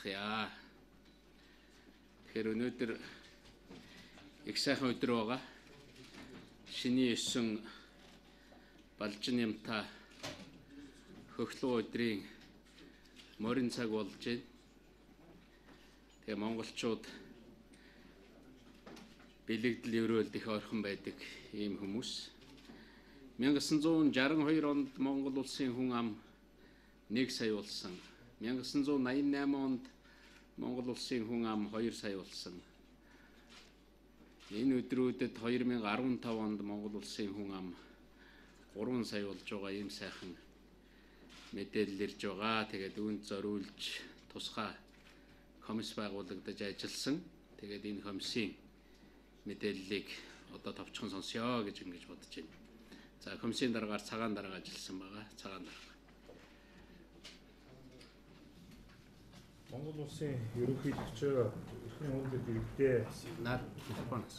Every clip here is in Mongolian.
залбирахъя. Тэгэхээр өнөөдөр их сайхан өдөр байгаа. Шиний 9 Балжин юмтай хөхлөө өдрийн морин цаг болж байна. Тэгээ монголчууд бэлэгдэл өрөөлд их ойрхон байдаг ийм хүмүүс. 1962 онд Монгол улсын хүн ам 1 сая болсон. 1988 онд Монгол улсын хүн ам 2 сая болсон. Энэ өдрүүдэд 2015 онд Монгол улсын хүн ам 3 сая болж байгаа ийм сайхан мэдээлэл ирж байгаа. Тэгээд үүнд зориулж тусгай комисс байгуулагдаж ажилласан. Тэгээд энэ комиссийн мэдээллийг одоо товчхон сонсё гэж ингэж бодож байна. За комиссийн дараагаар цагаан дарга ажилласан байгаа. Цагаан дарга. Монгол улсын ерөнхийлөгч эрхэм хүндэт иргэдээ наад телефоноос.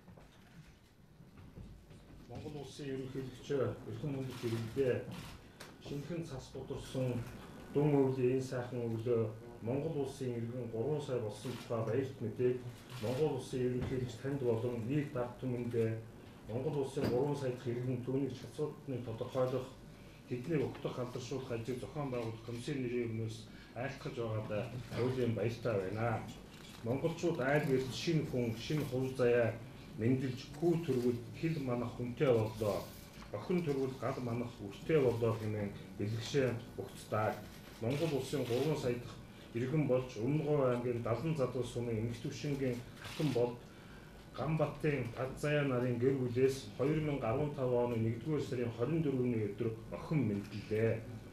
Монгол улсын ерөнхийлөгч эрхэм хүндэт иргэдээ шинэхэн цас бодорсон дүн өвлийн энэ сайхан өглөө Монгол улсын иргэн 3 сая болсон тухай баярт мэдээг Монгол улсын ерөнхийлөгч танд болон нийт ард түмэндээ Монгол улсын 3 сая дахь иргэн түүнийг шатсуудыг тодорхойлох тэднийг өгдөх хамтаршуулах ажиг зохион байгуулах комиссийн нэрийн өмнөөс айлтгаж байгаадаа аюулын баяртай байна. Монголчууд айл гэрэл шинэ хүн, шинэ хувь заяа мэндэлж хүү төрвөл хил манах хүнтэй боллоо. Охин төрвөл гал манах үртэй боллоо хэмээн бэлгшээ өгцдаа. Монгол улсын 3 сая дахь иргэн болж Өмнөгов аймгийн Далан задуу сумын эмэгтэйшингийн хатан бол Ганбаттын Бадзаяа нарын гэр бүлээс 2015 оны 1-р сарын 24-ний өдөр охин мэдлээ.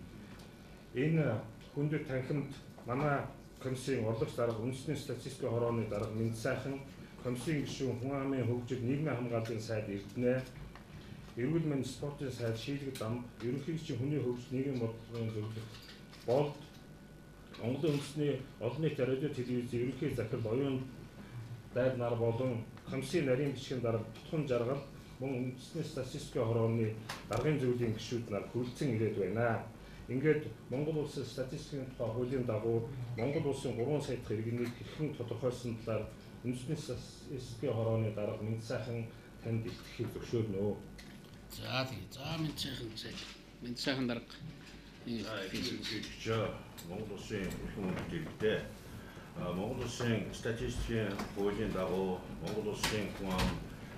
Энэ хүндэт танхимд манай комиссийн орлогч дарга үндэсний статистикийн хорооны дарга Мэнд сайхан, комиссийн гишүүн хүн амын хөгжил нийгмийн хамгааллын сайд Эрдэнэ, эрүүл мэндийн спортын сайд Шийлэг Дам, ерөнхийлөгчийн хүний хөгжил нийгмийн бодлогын зөвлөх болд Монголын үндэсний олон нийтийн радио телевизийн ерөнхий захирал оюун дайр нар болон комиссийн нарийн бичгийн дарга Тутхан Жаргал мөн үндэсний статистикийн хорооны даргын зөвлөлийн гишүүд нар хүрэлцэн ирээд байна. Ингээд Монгол улсын статистикийн тухай хуулийн дагуу Монгол улсын 3 сая дахь иргэнийг хэрхэн тодорхойлсон талаар үндэсний статистикийн хорооны дарга Мэнд сайхан танд илтгэхийг зөвшөөрнө. За тэгээ. За Мэнд сайхан дарга. Ерөнхийлөгч Монгол улсын эрхэм хүндэт иргэдээ Монгол улсын статистикийн хуулийн дагуу Монгол улсын хүн ам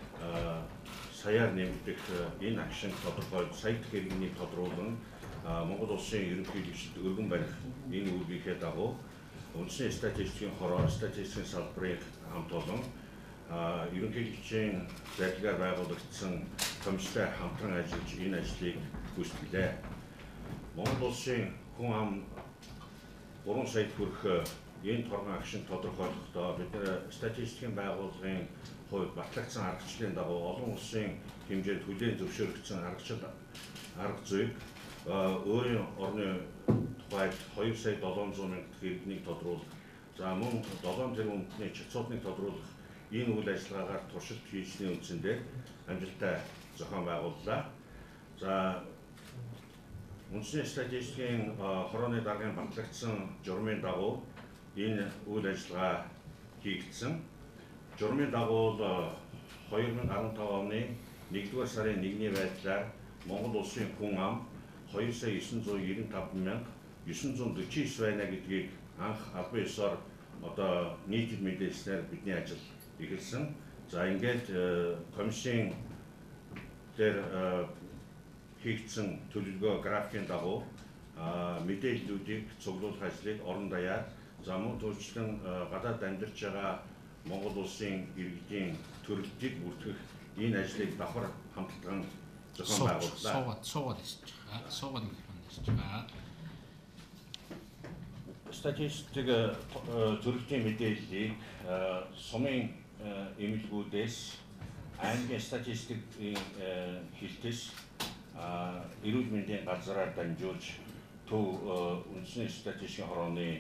саяар нэмэгдэх энэ агшин тодорхойлж сая дахь иргэнийг тодруулан Монгол улсын ерөнхийлөгчд өргөн барих энэ үйлдвэрийнхээ дагуу үндэсний статистикийн хороо статистикийн салбарыг хамт олон ерөнхийлөгчийн зарилгаар байгуулагдсан комисстай хамтран ажиллаж энэ ажлыг гүйцэтгэлээ. Монгол улсын хүн ам 3 сая хүрэх энэ торгон агшин тодорхойлохдоо бид статистикийн байгууллагын хувьд батлагдсан аргачлалын дагуу олон улсын хэмжээнд хүлээн зөвшөөрөгдсөн арга зүйг өөрийн орны тухайд 2 сая 700 мянга дахь иргэнийг тодруулах, за мөн 7 тэрбум хүнний чацуудыг тодруулах энэ үйл ажиллагаагаар туршилт хийсний үндсэндээ амжилттай зохион байгууллаа. За үндэсний статистикийн хорооны даргын батлагдсан журмын дагуу энэ үйл ажиллагаа хийгдсэн. Журмын дагуу 2015 оны 1-р сарын 1-ний байдлаар Монгол улсын хүн ам 2 сая 995 мянга 949 байна гэдгийг анх албан ёсоор одоо нийтэд мэдээлснээр бидний ажил эхэлсэн. За ингээд комиссийн дээр хийгдсэн төлөвлөгөө графикийн дагуу мэдээллүүдийг цуглуулах ажлыг орон даяар за мөн төрчлөн гадаад амьдарч байгаа Монгол улсын иргэдийн төрөлтийг бүртгэх энэ ажлыг давхар хамтлаган зохион байгууллаа. Суугаад байна. Статистик төрөлтийн мэдээллийг сумын эмнэлгүүдээс аймгийн статистикийн хэлтэс эрүүл мэндийн газраар дамжуулж төв үндэсний статистикийн хорооны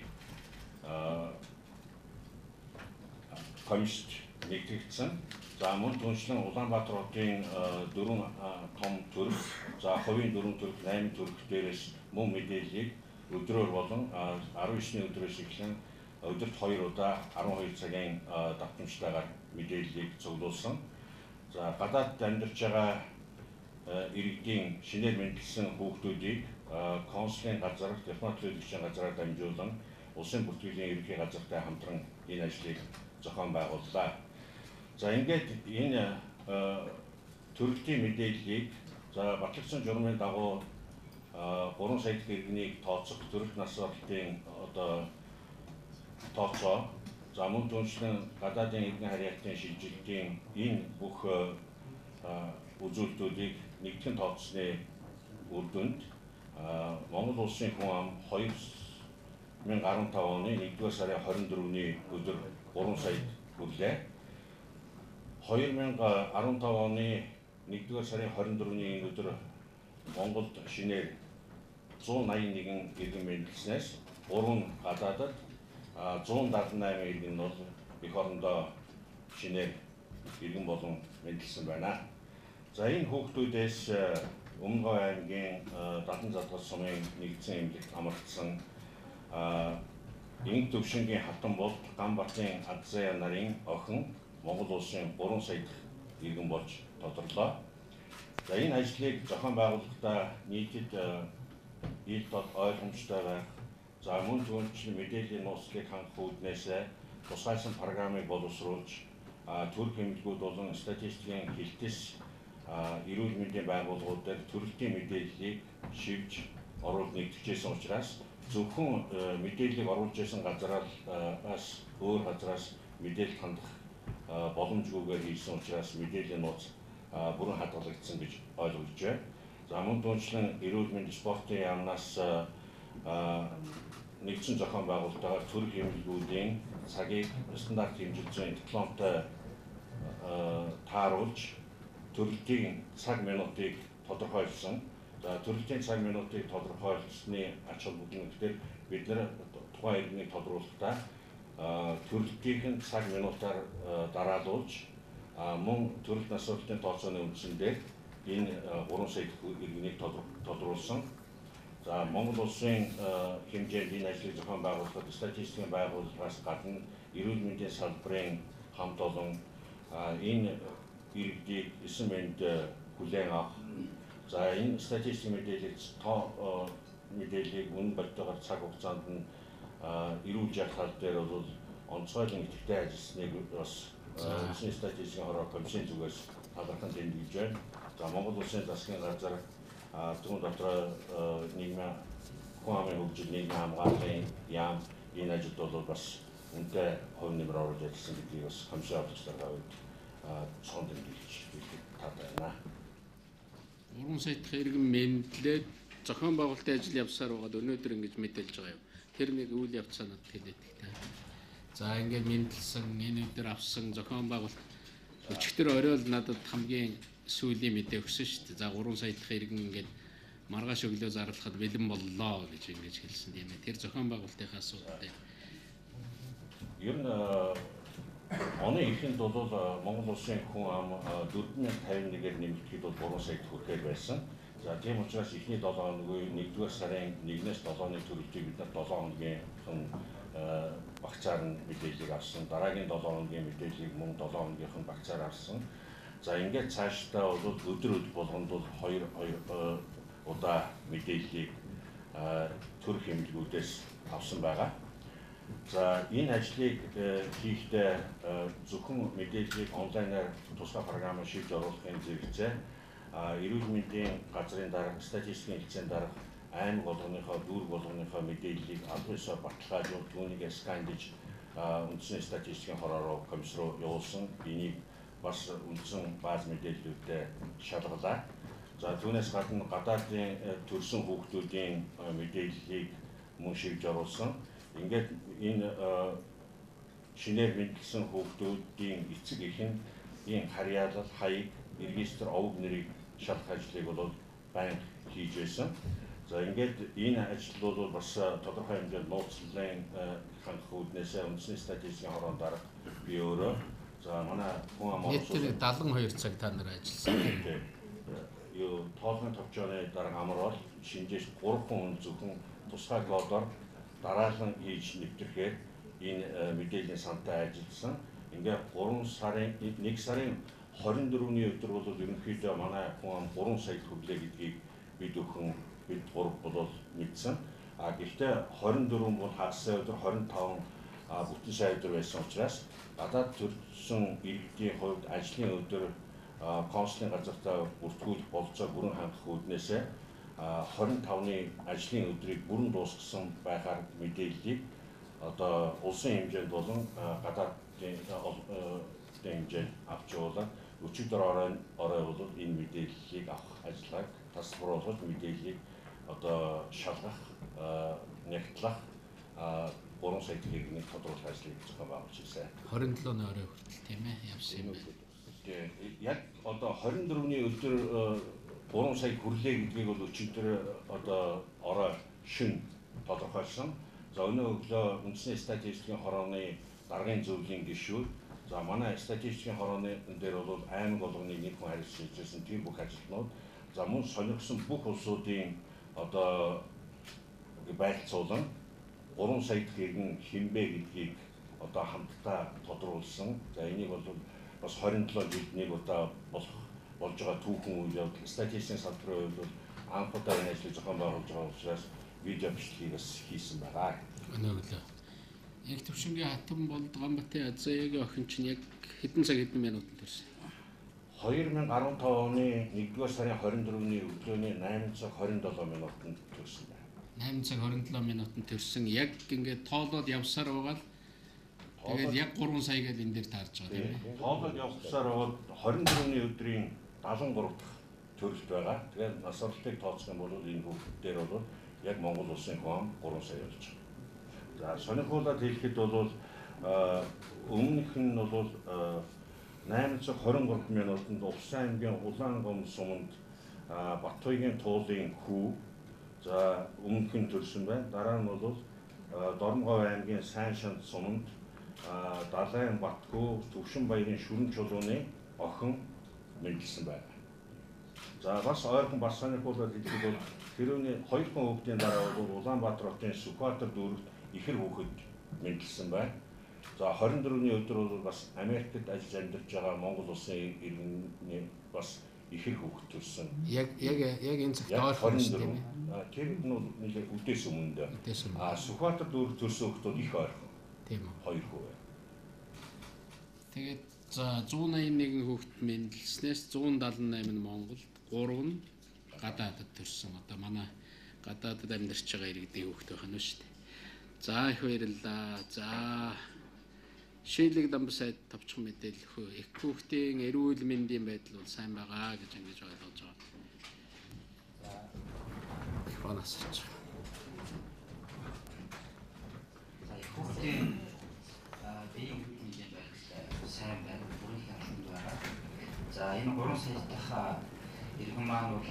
комиссд нэгтгэгдсэн. За мөн түншлэн Улаанбаатар хотын 4 том төрх, за хувийн 4 төрх, 8 төрх дээрээс мөн мэдээллийг өдрөөр болон 19-ний өдрөөс эхлэн өдөрт 2 удаа 12 цагийн давтамжтайгаар мэдээллийг цуглуулсан. За гадаадд амьдарч байгаа иргэдийн шинээр мэндэлсэн хүүхдүүдийг консулын газар, дипломат төлөөлөгчийн газраар дамжуулан улсын бүртгэлийн ерөнхий газартай хамтран энэ ажлыг зохион байгууллаа. За ингээд энэ төрөлтийн мэдээллийг батлагдсан журмын дагуу 3 сая иргэнийг тооцох төрөлт нас баралтын тооцоо, за мөн түншлэн гадаадын иргэн харьяалтын шилжилтийн энэ бүх үзүүлэлтүүдийг нэгтгэн тооцсны үр дүнд Монгол улсын хүн ам 2015 оны 1-р сарын 24-ний өдөр 3 саяд хүрлээ. 2015 оны 1-р сарын 24-ний энэ өдөр Монголд шинээр 181 иргэн мэндэлснээс 3 гадаадад 178 иргэн нь бол эх орондоо шинээр иргэн болон мэндэлсэн байна. За энэ хүүхдүүдээс Өмнөгов аймгийн Дадан задгал сумын нэгдсэн эмнэлэгт амралтсан Инг төвшингийн Хатанболд Ганбатын Адзая нарын охин Монгол улсын 3 сая иргэн болж тодорлоо. За энэ ажлыг зохион байгуулахдаа нийтэд ил дод ойлгомжтой байх, за мөн түншлэн мэдээллийн нууцлыг хангах үүднээс тусгайсан программыг боловсруулж төрөх эмнэлгүүд болон статистикийн хэлтэс эрүүл мэндийн байгууллагууд дээр төрөлтийн мэдээллийг шивж оруулж нэгтгэжсэн учраас зөвхөн мэдээллийг оруулж исэн газраас өөр газраас мэдээлэл хандах боломжгүйгээр хийсэн учраас мэдээллийн нууц бүрэн хадгалагдсан гэж ойлгож байна. За мөн түншлэн эрүүл мэндийн спортын яамнаас нэгдсэн зохион байгуулалтаар төрөх эмнэлгүүдийн цагийг стандарт хэмжээний дипломтой тааруулж төрөлтийн цаг минутыг тодорхойлсон. За төрөлтийн цаг минутыг тодорхойлсны ач холбогдолтой бид нэр тухайн иргэнийг тодруулахдаа төрөлтийн цаг минутаар дараалуулж мөн төрөлт нас баралтын тооцооны үндсэндээ энэ 3 сая иргэнийг тодруулсан. За Монгол улсын хэмжээнд энэ ажлыг зохион байгуулахад статистикийн байгууллагаас гадна эрүүл мэндийн салбарын хамт олон энэ иргэдийг 9 мэнд хүлээн авах. За энэ статистик мэдээллийг үнэн бодитойгоор цаг хугацаанд нь эрүүлж явах тал дээр бол онцгойлон идэвхтэй ажилласныг бас улсын статистикийн хороо комиссийн зүгээс талархан тэмдэглэж байна. За Монгол улсын засгийн газар түүн дотор нийгмийн хүн амын хөгжил, нийгмийн хамгааллын яам энэ ажилд бол бас үнэтэй хувь нэмэр оруулж ажилласан гэдгийг бас комиссийн офицертай хувьд цоон тэмдэглэж байна. 3 сая дахь иргэн мэдлээд зохион байгуулалтын ажил явсаар байгаад өнөөдөр ингэж мэдээлж байгаа юм. Тэр нэг үйл явц санаад хэлээд та. За ингээд мэдлсэн энэ өдөр авсан зохион байгуулалт өчигдөр орой л надад хамгийн сүүлийн мэдээ өгсөн шүү дээ. За 3 сая дахь иргэн ингээд маргааш өглөө зарлахад бэлэн боллоо гэж ингэж хэлсэн юм. Тэр зохион байгуулалтынхаа асуудал. Ер нь оны эхэнд бол Монгол улсын хүн ам 4051-ээр нэмэгдэхэд бол 3 сая хүрэхээр байсан. За тийм учраас эхний 7 хоногийн 1-р сарын 1-ээс 7-ны төрөлтийг бид нар 7 хоногийн багцаар нь мэдээллийг авсан. Дараагийн 7 хоногийн мэдээллийг мөн 7 хоногийнх нь багцаар авсан. За ингээд цаашдаа бол өдөр болгонд бол 2 удаа мэдээллийг төрөх эмнэлгүүдээс авсан байгаа. За энэ ажлыг хийхдээ зөвхөн мэдээллийг онлайнаар тусгай програмаар шийдэж оруулахын зэрэгцээ эрүүл мэндийн газрын дарга, статистикийн хэлтсийн дарга, аймаг болгоныхоо, дүүрэг болгоныхоо мэдээллийг аль биесээр баталгаажуулж түүнийг сканлж үндэсний статистикийн хороо комисс руу явуулсан. Энийг бас үндсэн бааз мэдээллүүдтэй шалгалаа. За түүнээс гадна гадаадын төрсэн хүүхдүүдийн мэдээллийг мөн шийдэж оруулсан. Ингээд энэ шинээр мэдлсэн хүүхдүүдийн эцэг эх нь ийм харьяалал, хаяг, регистр, овог нэрийг шалгах ажлыг бол байнга хийж байсан. За ингээд энэ ажил бол бас тодорхой хэмжээнд нууцлалын хангах үүднээс үндэсний статистикийн хороонд дарга би өөрөө за манай хүн ам нийтдээ 72 цаг та нар ажилласан. Юу тоолгын товчооны дарга амрал шинжээс 3 хүн зөвхөн тусгай кодоор дараалан хийж нэвтрэхээр энэ мэдээллийн сантай ажилласан. Ингээд 3 сарын 1 сарын 24-ний өдөр бол ерөнхийдөө манай хүн ам 3 сая хүлээ гэдгийг бид гурав бол мэдсэн. Гэхдээ 24 бол хагас өдөр 25 бүтэн сая өдөр байсан учраас гадаад төрсөн иргэдийн хувьд ажлын өдөр консулын газартаа бүртгүүлэх болцоо бүрэн хангах үүднээсээ 25-ны ажлын өдрийг бүрэн дуусгасан байхаар мэдээллийг одоо улсын хэмжээнд болон гадаадын хэмжээнд авч явуулаад өчигдөр орой бол энэ мэдээллийг авах ажиллагааг тасалбруулж мэдээллийг одоо шалгах, нягтлах 3 сая төгрөгийн тодруулах ажлыг зохион байгуулж ирсэн. 27-ны орой хүртэл тийм ээ явсан юм байна. Яг одоо 24-ний өдөр 3 сая хүрлээ гэдгийг бол өчигдөр одоо орой шин тодорхойлсон. За өнөө өглөө үндэсний статистикийн хорооны даргын зөвлөлийн гишүүд за манай статистикийн хорооны дээр бол аймаг болгоны нэг хүн харилцаж ирсэн тийм бүх ажилтнууд за мөн сонирхсон бүх улсуудын одоо байлцуулан 3 сая төгрөгийн хэмбэ гэдгийг одоо хамтдаа тодруулсан. За энийг бол бас 27 жилд нэг удаа болж байгаа түүхэн үйл явдал статистикийн салбарын хувьд бол анхудаа энэ ажлыг зохион байгуулж байгаа учраас видео бичлэгийг бас хийсэн байгаа. Өнөө өглөө. Яг төвшингийн хатан болд Ганбатын Азиягийн охин чинь яг хэдэн цаг хэдэн минутанд төрсөн? 2015 оны 1-р сарын 24-ний өглөөний 8 цаг 27 минутанд төрсөн байна. 8 цаг 27 минутанд төрсөн. Яг ингээд тоолоод явсаар байгаа л тэгээд яг 3 сая гэж энэ дээр таарж байгаа тийм ээ. Тоолоод явсаар бол 24-ний өдрийн 73 дахь төрөлт байгаа. Тэгээд насварлыг тооцох юм бол энэ хүүхэд дээр бол яг Монгол улсын хүн 3 сая болж байгаа. За сонирхуулаад хэлэхэд бол өмнөх нь бол 8 цаг 23 минутанд Улсын аймгийн Улаангом суманд Батбаягийн туулын хүү за өмнөх нь төрсөн байна. Дараа нь бол Дорногов аймгийн Сайншанд суманд Далайн Батхүү Төвшин баярын Шүрэн чулууны охин мэндэлсэн байна. За бас ойрхон бас сонирхуулаад хэлэхэд бол тэрүүний 2 хүн хүүхдийн дараа бол Улаанбаатар хотын Сүхбаатар дүүрэгт ихэр хүүхэд мэндэлсэн байна. За 24-ний өдөр бол бас Америкт ажиллаж амьдарч байгаа Монгол улсын иргэний бас ихэр хүүхэд төрсэн. Яг энэ цагт ойрхон тийм ээ. Тэр нь бол нэлээд үдээс өмнө дээ. Сүхбаатар дүүрэгт төрсөн хүүхэд бол их ойрхон. Тийм үү. 2 хүү. Тэгээд за 181 хүүхэд мэндэлснээс 178 нь Монголд, 3 нь гадаадд төрсэн. Одоо манай гадаадд амьдарч байгаа иргэдийн хүүхэд байх нь шүү дээ. За их баярлалаа. За Шилэг Дамбасайд товчхон мэдээлэл хөө. Их хүүхдийн эрүүл мэндийн байдал бол сайн байгаа гэж ингэж ойлгож байгаа. За их банаас очиж. За их хүүхдийн биеийн мэндийн байдал сайн байна. Бүрэн хямдхан байгаа. За энэ 3 сая дахь иргэн маань бол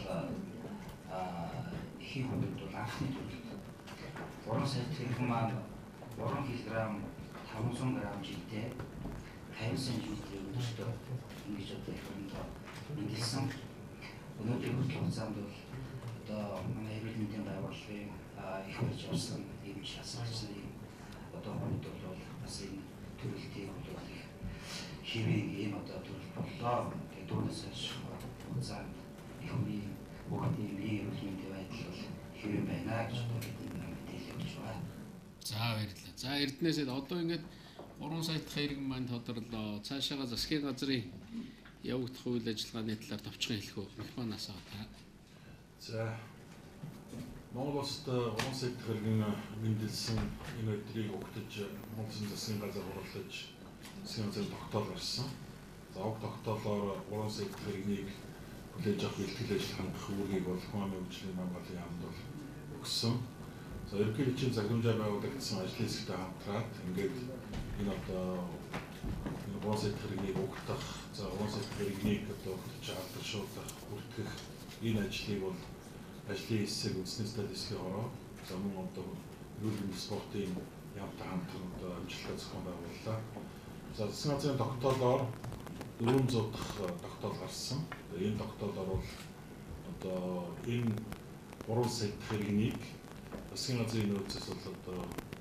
их хүүхэд бол анхны төрөлд 3 сая иргэн маань 3 кг 500 г жилдээ 50 см өндөртөө ингэж одоо их хөрөндөө мэндэлсэн. Өнөөдөр хүртэл хугацаанд бол одоо манай эрүүл мэндийн байгууллагын их хурж явсан ийм шалсалсан ийм одоо хүмүүс бол бас энэ төрөлтийг бол хэвэн ийм одоо төрөл боллоо. Тэгээд түүнээс хугацаанд их хүний бүхний эрүүл мэндийн байдал бол хэвэн байна гэж мэдээлэл өгч байна. За баярлалаа. За Эрдэнэсэд одоо ингээд 3 сая дахь иргэн маань тодорлоо. Цаашаага засгийн газрын явагдах үйл ажиллагааны талаар товчхон хэлэх үү? Мехманаас аваа. За Монгол улсад 3 сая дахь иргэн мэндэлсэн энэ өдрийг өгтөж Монголын засгийн газар хурлаж засгийн газрын тогтоол гарсан. За уг тогтоолоор 3 сая дахь иргэнийг хүлээж авах бэлтгэл ажиллагааны үүргийг бол Хүн амын хөгжлийн Монголын яамд бол өгсөн. За ерөнхий хэлбэрийн загваржаа байгуулагдсан ажлын хэсэгтэй хамтраад ингээд энэ одоо 3 сая дахь иргэнийг өгдөх, за 3 сая дахь иргэнийг одоо өгч алдаршуулах, бүртгэх энэ ажлыг бол ажлын хэсэг үндэсний статистикийн хороо, за мөн одоо эрүүл мэндийн спортын яамтай хамтран одоо амжилттай зохион байгууллаа. За засгийн газрын тогтоолоор 400 дахь тогтоол гарсан. Энэ тогтоолоор бол одоо энэ 3 сая дахь иргэнийг засгийн газрын нөөцөөс бол одоо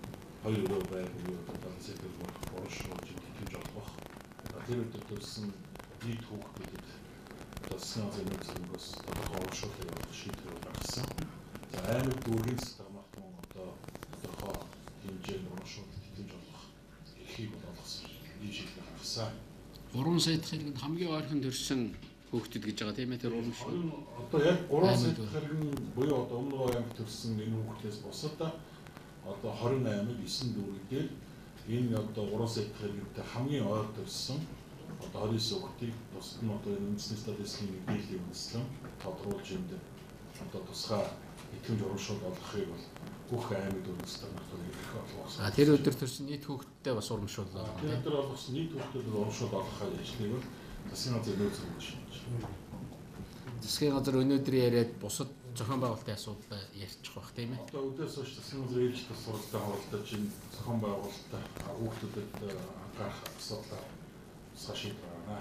хоёр өрөө байр буюу далайн сектор урамшуулж итгэж болох. Тэр өдөр төрсэн нийт хүүхдүүдэд засгийн газрын нөхцөлөөс тодорхой урамшууллыг авах шийдвэр гаргасан. За аймаг дүүргийн стандартын одоо тодорхой хэмжээний урамшууллыг итгэж болох эрхийг олгосон ийм шийдвэр гаргасан. 3 сая дахь хэрэгэнд хамгийн ойрхон төрсэн хүүхдүүд гэж байгаа тийм ээ тэр урамшуул. Одоо яг 3 сая дахь хэрэгэн буюу одоо өмнө аймаг төрсэн энэ хүүхдээс бусад одоо 28-ыг 9 дүүргээр энэ одоо 3 сая дахь хэрэгэнтэй хамгийн ойр төрсэн одоо 29 хүүхдийг бусад нь одоо үндэсний статистикийн мэдээллийн үндэслэн тодруулж энд одоо тусгай итгэмж урамшуул олгохыг бол бүх аймаг дүүргийн стандартыг ирэх болгосон. Тэр өдөр төрсэн нийт хүүхдтэй бас урамшуул байгаа. Тэр өдөр олгосон нийт хүүхдүүдэд урамшуул олгохыг ажлыг бол засгийн газрын нөөцөөр шинж. Засгийн газар өнөөдөр яриад бусад зохион байгуулалтын асуудал ярьчих бах тийм ээ. Одоо өдөөс хойш засгийн газрын ээлж тус сургалтын хавралтай чинь зохион байгуулалттай хүүхдүүдэд анхаарах асуудал тусгай шийдвэр гаргана.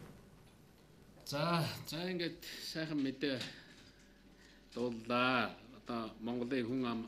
За ингээд сайхан мэдээ дууллаа. Одоо Монголын хүн ам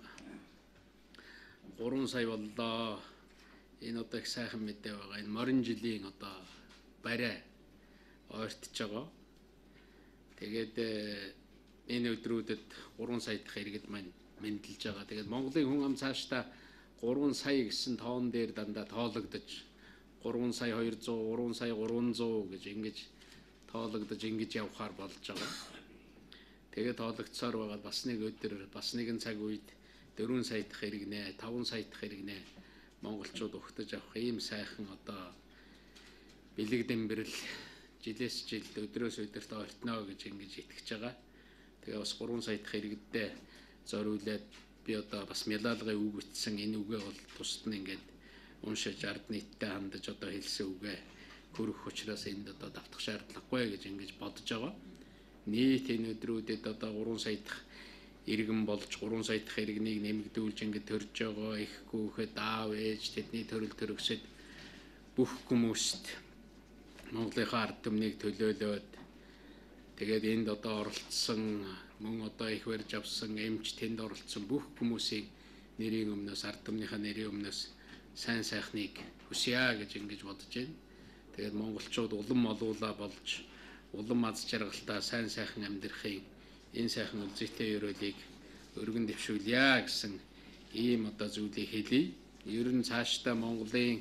3 сая боллоо. Энэ одоо их сайхан мэдээ байгаа. Энэ морин жилийн одоо барай ойртож байгаа. Тэгээд энэ өдрүүдэд 3 сая дахь иргэд маань мэндэлж байгаа. Тэгээд Монголын хүн ам цаашдаа 3 сая гэсэн тоон дээр дандаа тоологдож 3 сая 200, 3 сая 300 гэж ингэж тоологдож ингэж явхаар болж байгаа. Тэгээд тоологдсоор байгаа бас нэг өдөр, бас нэгэн цаг үед 4 сая дахь иргэнэ, 5 сая дахь иргэнэ монголчууд ухтаж авах ийм сайхан одоо бэлэг дэмбэрэл жилээс жилд өдрөөс өдөрт ойртно гэж ингэж итгэж байгаа. Тэгээ бас 3 сая дахь иргэдтэй зориулаад би одоо бас мялалгын үг бичсэн энэ үгээ бол тусад нь ингээд уншиж ард нийттэй хандаж одоо хэлсэн үгээ хөрөх учраас энд одоо давтах шаардлагагүй гэж ингэж бодож байгаа. Нийт энэ өдрүүдэд одоо 3 сая дахь иргэн болж 3 сая дахь иргэнийг нэмэгдүүлж ингэж төрж байгаа их хүүхэд аав ээж тэдний төрөл төрөсөд бүх хүмүүст Монголынхаа ард түмнийг төлөөлөөд тэгээд энд одоо оролцсон мөн одоо их барьж авсан эмч тэнд оролцсон бүх хүмүүсийн нэрийн өмнөөс ард түмнийхээ нэрийн өмнөөс сайн сайхныг хүсье гэж ингэж бодож байна. Тэгээд монголчууд улам олуула болж улам аз жаргалтай сайн сайхан амьдрахыг энэ сайхан үлзийтэй ёроолыг өргөн дэвшүүлье гэсэн ийм одоо зүйлийг хэлье. Ер нь цаашдаа Монголын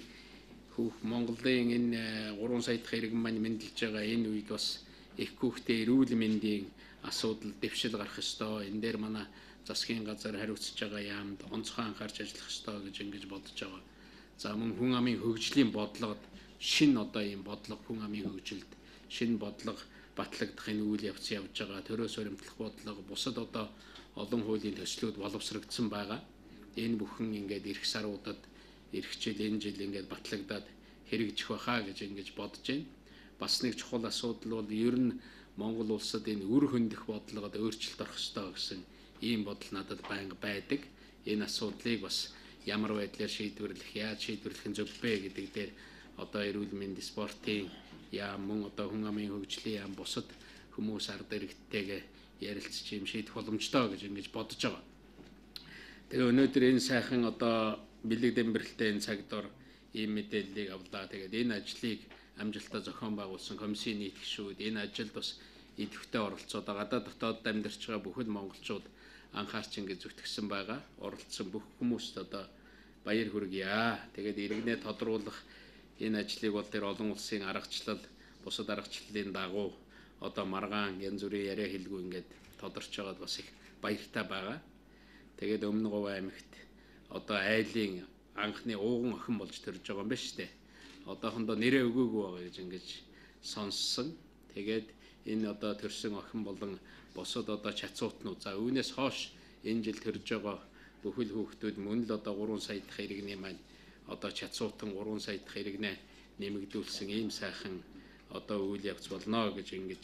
энэ 3 сая дахь иргэн маань мэндэлж байгаа энэ үед бас их хүүхдээ эрүүл мэндийн асуудал дэвшил гарах ёстой. Энэ дээр манай засгийн газар хариуцж байгаа яамд онцгой анхаарч ажиллах ёстой гэж ингэж бодож байгаа. За мөн хүн амын хөгжлийн бодлогод шин одоо ийм бодлого хүн амын хөгжилд шин бодлого батлагдах энэ үйл явц явж байгаа. Төрөөс баримтлах бодлого бусад одоо олон хуулийн төслүүд боловсрогдсон байгаа. Энэ бүхэн ингээд эх саруудад эх жил энэ жил ингээд батлагдаад хэрэгжих байхаа гэж ингэж бодож байна. Бас нэг чухал асуудал бол ер нь Монгол улсад энэ үр хөндөх бодлогод өөрчлөлт орох ёстой гэсэн ийм бодол надад байнга байдаг. Энэ асуудлыг бас ямар байдлаар шийдвэрлэх, яаж шийдвэрлэх нь зөв бэ гэдэг дээр одоо эрүүл мэндийн спортын яам мөн одоо хүн амын хөгжлийн яам бусад хүмүүс ард иргэдтэйгээ ярилцж юм шийдэх боломжтой гэж ингэж бодож байгаа. Тэгээ өнөөдөр энэ сайхан одоо бэлэг дэмбэрэлтэй энэ цаг дор ийм мэдээллийг авлаа. Тэгээд энэ ажлыг амжилттай зохион байгуулсан комиссийн нийт гишүүд энэ ажилд бас идэвхтэй оролцоод гадаад дотоод амьдарч байгаа бүхэл монголчууд анхаарч ингэж зүтгэсэн байгаа. Оролцсон бүх хүмүүст одоо баяр хүргье. Тэгээд иргэнэ тодруулах энэ ажлыг бол тэр олон улсын аргачлал, бусад аргачлалын дагуу одоо маргаан янз бүрийн яриа хэлгүй ингээд тодорч байгаад бас их баяртай байгаа. Тэгээд Өмнө Говь аймагт одоо айлын анхны ууган охин болж төрж байгаа юм байна шүү дээ. Одоохондоо нэрээ өгөөгүй байгаа гэж ингэж сонссон. Тэгээд энэ одоо төрсэн охин болон бусад одоо чацуутнууд за үүнээс хойш энэ жил төрж байгаа бүхэл хүүхдүүд мөн л одоо 3 сая дахь иргэний маань одоо чацуутан 3 сая дахь иргэнэ нэмэгдүүлсэн ийм сайхан одоо үйл явц болно гэж ингэж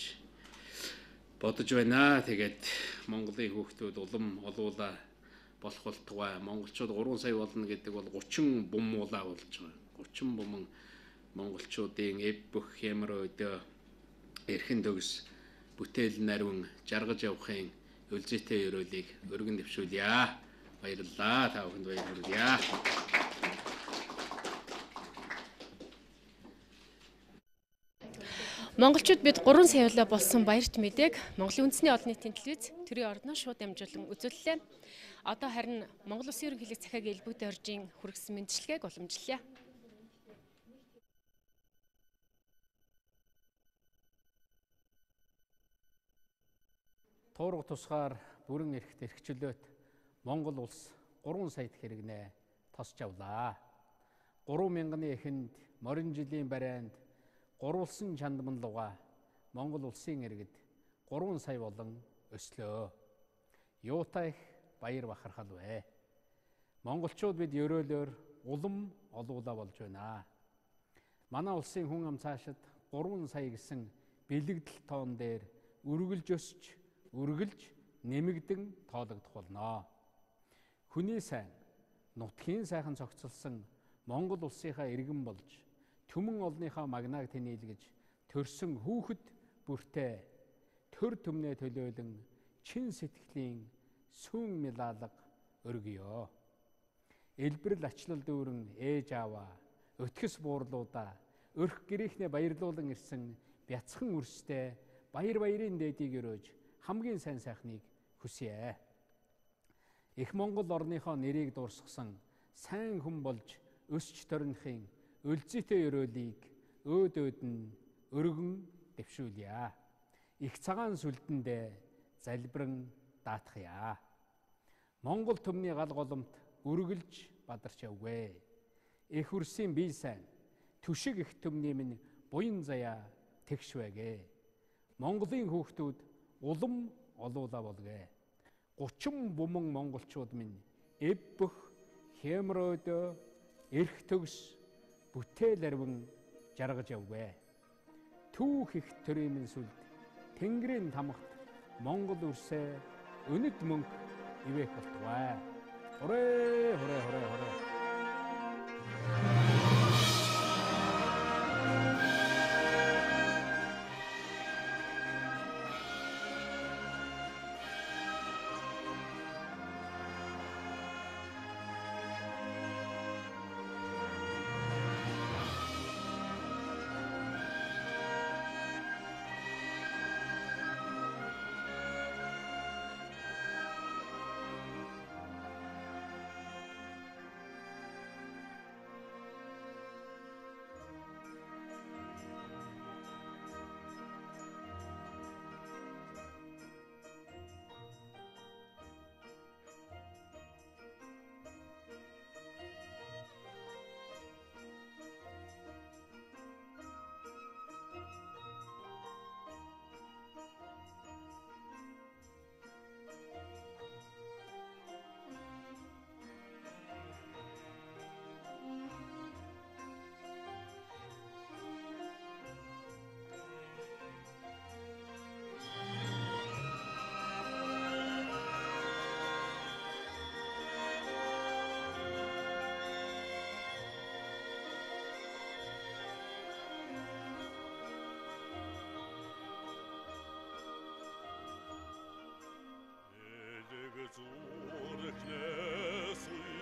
бодож байна. Тэгээд Монголын хүүхдүүд улам олуула болох болтугай монголчууд 3 сая болно гэдэг бол 30 бумуулаа болж байгаа. 30 буман монголчуудын эв бүх ямар өдөө эрхэн төгс бүтээл нариун жаргаж явахын үлзийтэй ёроолыг өргөн дэвшүүлье. Баярлалаа. Та бүхэнд баяр хүргье. Монголчууд бид 3 сая болсон баярт мэдээг Монголын үндэсний олон нийтийн телевиз төрийн ордноос шууд дамжуулан үзүүллээ. Одоо харин Монгол Улсын ерөнхийлөгч захиагийн элбэг доржийн хүргэсэн мэндчилгээг уламжлалаа. Туурга тусгаар бүрэн эрхт эрхчлөөт Монгол улс 3 саяд хэрэгнээ тосч авлаа. 3000-ны эхэнд морин жилийн барайнд гурвалсан чандман луга Монгол улсын иргэд 3 сая болон өслөө. Юутай их баяр бахархал вэ. Монголчууд бид ерөөлөөр улам олуула болж байна. Манай улсын хүн ам цаашид 3 сая гэсэн бэлэгдэл тоон дээр үргэлж өсч, үргэлж нэмэгдэн тоологдох болно. Хүний сайн, нутгийн сайхан цогцолсон Монгол улсынхаа иргэн болж түмэн олныхаа магнааг тэнээлгэж төрсөн хүүхэд бүртээ төр төмнөө төлөөлөн чин сэтгэлийн сүүн милаалга өргөё. Элбэрл ачлал дүүрэн ээж аваа, өтгөс буурлуудаа өрх гэрийнхнээ баярлуулан ирсэн бяцхан үрстэй баярын дээдийг өрөөж хамгийн сайн сайхныг хүсье. Их Монгол орныхоо нэрийг дуурсгасан сайн хүн болж өсч төрнхийн өлзийтэй өрөөлийг өөд нь өргөн дэвшүүлье. Их цагаан сүлдэндээ залбиран даатгая. Монгол төмний гал голомт үргэлж бадарч явгүй. Их үрсийн бие сайн түшиг их төмний минь буян заяа тэгш байгээ. Монголын хүүхдүүд улам олуула болгээ. 30 буман монголчууд минь эвбөх хэмрөөдөө эрх төгс бүтээл арвин жаргаж явгэ. Түүх их төрийн сүлд тэнгэрийн тамхт Монгол үрсээ өнөд мөнгө ивэх болтугай. Хорой. Zurücklässt